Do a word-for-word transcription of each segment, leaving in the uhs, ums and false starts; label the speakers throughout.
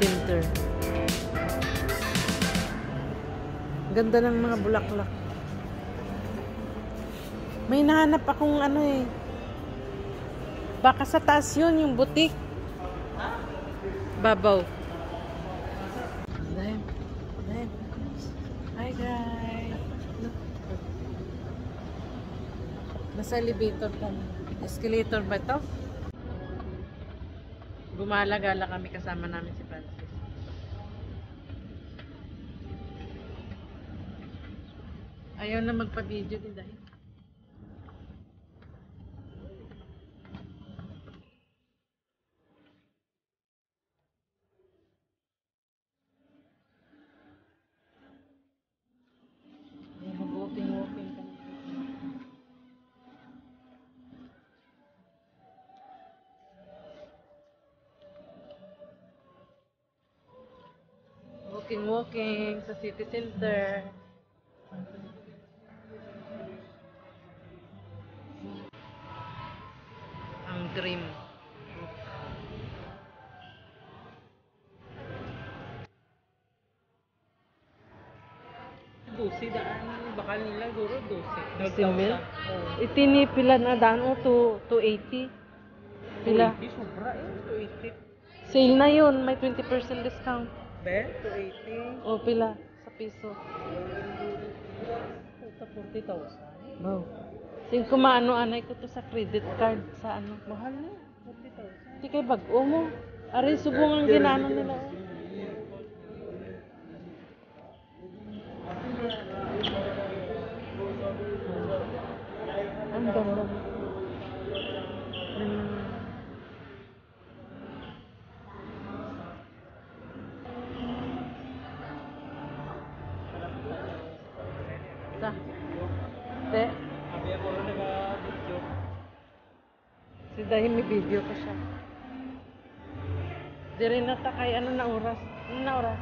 Speaker 1: winter. Ganda ng mga bulaklak. May nahanap akong ano eh. Baka sa taas yun, yung butik. Babaw. Dahim. Dahim. Hi guys. Look. Nasa elevator kami. Escalator ba ito? Gumala-gala kami, kasama namin si Francis. Ayaw na magpa-video din dahil. Walking-walking kami. Walking-walking sa city center. Ang dream. Dosi daan, bakal nila guro dosi. Simil? Itinipilan na daan o two eighty. Pila?
Speaker 2: two eighty, sobra eh. two eighty.
Speaker 1: Sale na yun, may twenty percent discount.
Speaker 2: Ben, two eighty.
Speaker 1: O pila? Sa piso.
Speaker 2: Sa forty thousand.
Speaker 1: Wow. Sing kumano anay ko to sa credit card sa ano.
Speaker 2: Mahal na, forty thousand.
Speaker 1: Di kay bag-o mo. Ari subong ang ginano nila. Ang ganda. Hmm. Sa. Te.
Speaker 2: Sabi ako rin nag-video.
Speaker 1: Si Dahim may video ko siya. Di rin nata kay ano na oras. Ano na oras?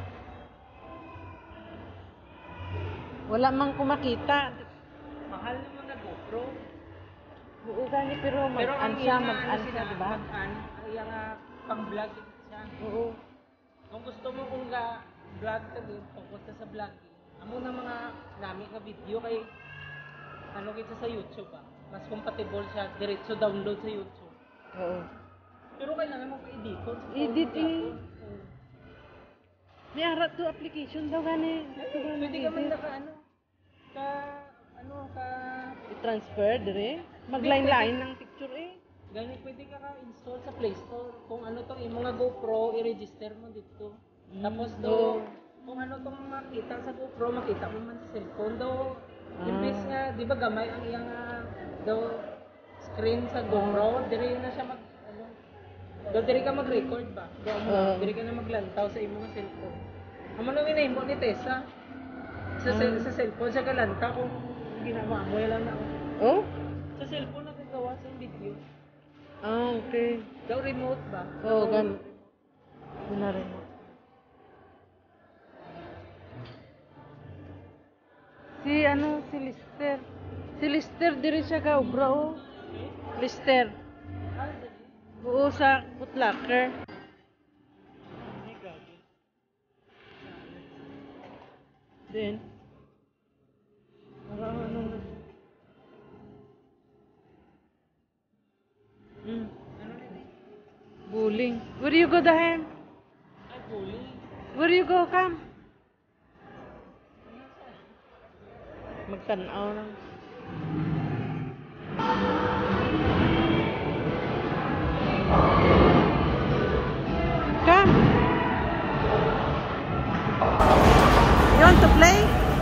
Speaker 1: Wala mang kumakita.
Speaker 2: Mahal naman na GoPro.
Speaker 1: Oo gani pero mag-an siya, mag-an siya, diba?
Speaker 2: Mag-an, yung uh, pang-vlog siya.
Speaker 1: Oo.
Speaker 2: Kung gusto mo kung ga-vlog ka din, tungkol sa vlogging, amo na mga nami ka video kay ano kita sa YouTube ah. Mas compatible siya, diretso download sa YouTube.
Speaker 1: Oo.
Speaker 2: Pero kailangan mo pa-edit.
Speaker 1: Edit eh. May arat to application daw gani. Ito ba
Speaker 2: Pwede ka man na ka ano, ka, ano, ka,
Speaker 1: i-transfer dire. Mag-line-line ng picture eh.
Speaker 2: gani pwede ka ka-install sa Play Store. Kung ano to, yung mga GoPro, i-register mo dito.
Speaker 1: Mm,
Speaker 2: Tapos
Speaker 1: oo.
Speaker 2: do, kung ano tong makita sa GoPro, makita mo man sa cellphone daw.
Speaker 1: Ah.
Speaker 2: Imbes nga, di ba gamay ang iyang uh, daw screen sa GoPro, dire na siya mag, ano, do dire ka mag-record ba? Do mo,
Speaker 1: Ah.
Speaker 2: dire ka na maglantaw sa imong cellphone. Amo nang inahimo ni Tessa. Sa,
Speaker 1: Ah.
Speaker 2: sa cellphone siya galanta kung ginawa mo, yan lang na.
Speaker 1: Oh?
Speaker 2: Sa cellphone nagagawa sa video.
Speaker 1: Ah, okay.
Speaker 2: Daw remote ba?
Speaker 1: Oo, gan. Wala rin mo. Si ano, si Lister. Si Lister diri siya ka ubra oh. Lister.
Speaker 2: Ah, dali.
Speaker 1: Oo, sa Putlaker. Then, ano, ano, ano. Mm.
Speaker 2: Ano nila?
Speaker 1: Bowling. Where do you go, Dahim?
Speaker 2: Ay, bowling.
Speaker 1: Where do you go, Cam? Magtanaw lang. Cam! You want to play?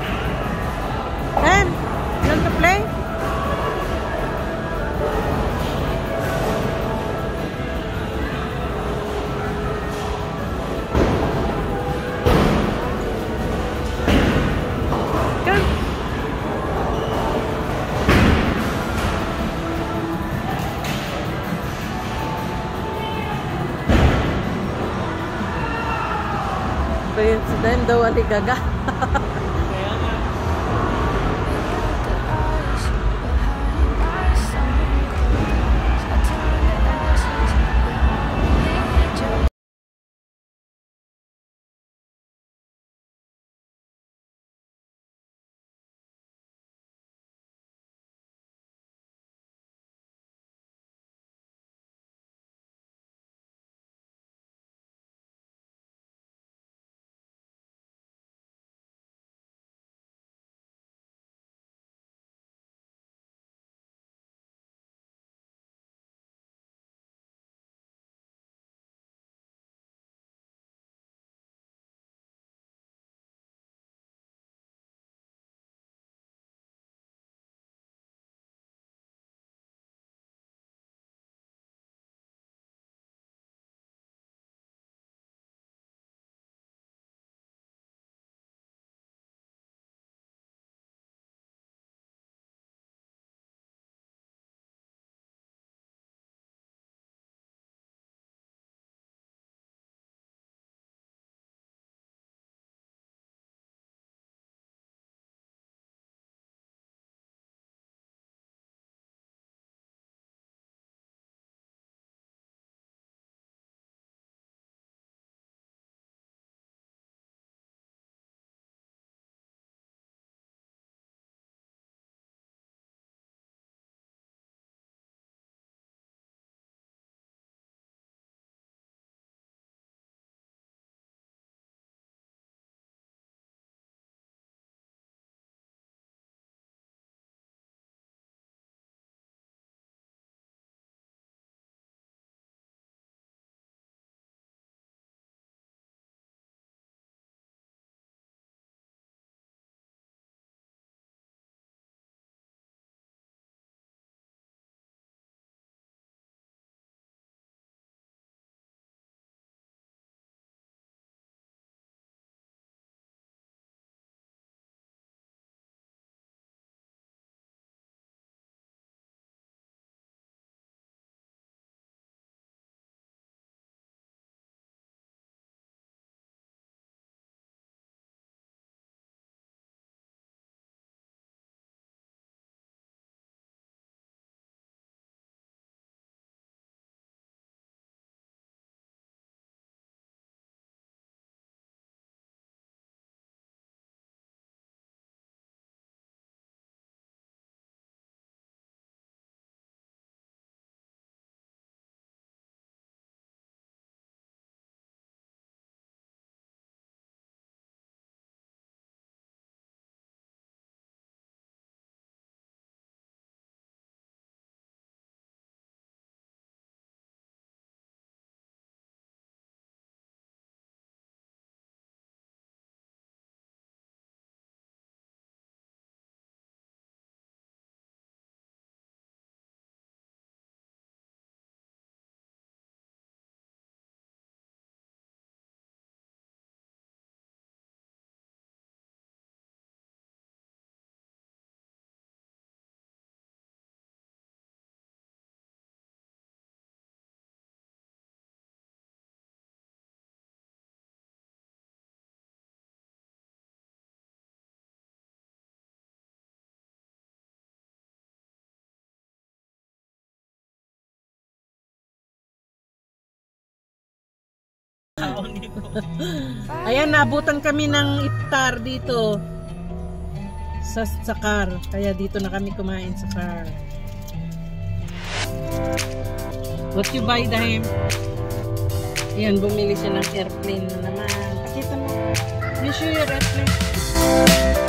Speaker 1: Cam! You want to play? Bayan si Dahim daw aligaga.
Speaker 2: Ayan, nabutan kami ng iftar dito sa, sa car. Kaya dito na kami kumain sa car. What you buy, Dahim? Ayan, bumili siya ng airplane na naman. Pakita mo. You show your airplane.